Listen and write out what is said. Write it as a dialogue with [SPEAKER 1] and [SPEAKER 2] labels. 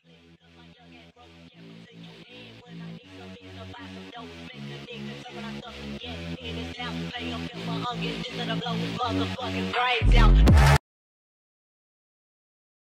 [SPEAKER 1] It is now, pay up in my onions, instead of blowing motherfucking brains out.